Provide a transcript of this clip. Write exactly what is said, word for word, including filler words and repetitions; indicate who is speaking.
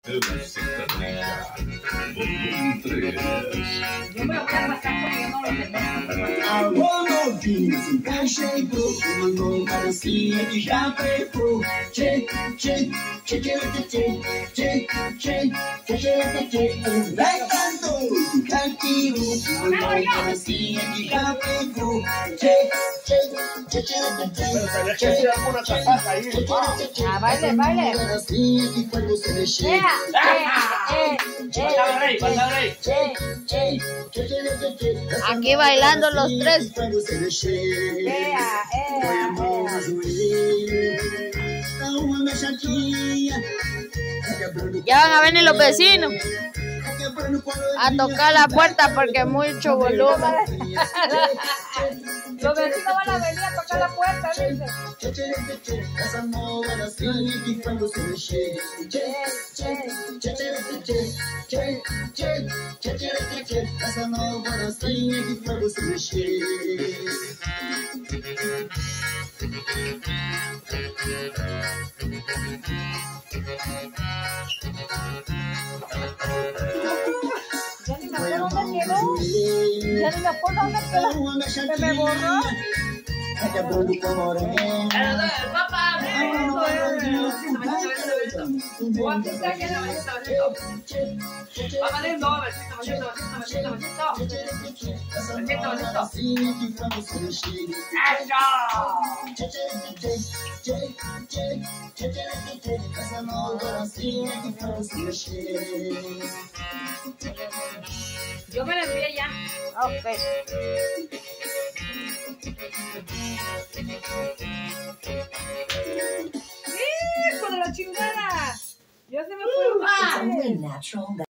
Speaker 1: Sentadilla, volumen tres.
Speaker 2: Yo me lo voy a pasar porque yo no lo tengo.
Speaker 3: Alô, novinhos, encaixa em grupo, uma mãozinha que já pegou. Tchê, tchê, tchê, tchê, tchê, tchê, tchê, tchê, tchê, tchê. Vai canto, cantinho, uma mãozinha que já pegou. Tchê, tchê, tchê, tchê, tchê, tchê, tchê,
Speaker 2: Ah, baile, baile.
Speaker 3: Mãozinha que faz você mexer.
Speaker 2: ¡Ea! ¡Ea! ¡Eh! ¡Eh!
Speaker 4: Aquí bailando los tres.
Speaker 2: ¡Ea! ¡Ea!
Speaker 4: Ya van a venir los vecinos a tocar la puerta porque mucho volumen.
Speaker 2: Los vecinos van a venir a tocar la puerta, dice.
Speaker 3: Essa mãozinha que faz você mexer. Essa mãozinha que faz você mexer.
Speaker 2: Ya ni me acuerdo dónde quedó. Ya ni me acuerdo dónde quedó. Se me borró.
Speaker 3: Quebrando com a morena.
Speaker 2: Papá, yo me la envié ya.
Speaker 4: Ok.
Speaker 2: ¡Hijo de la chingada! Ya se me fue.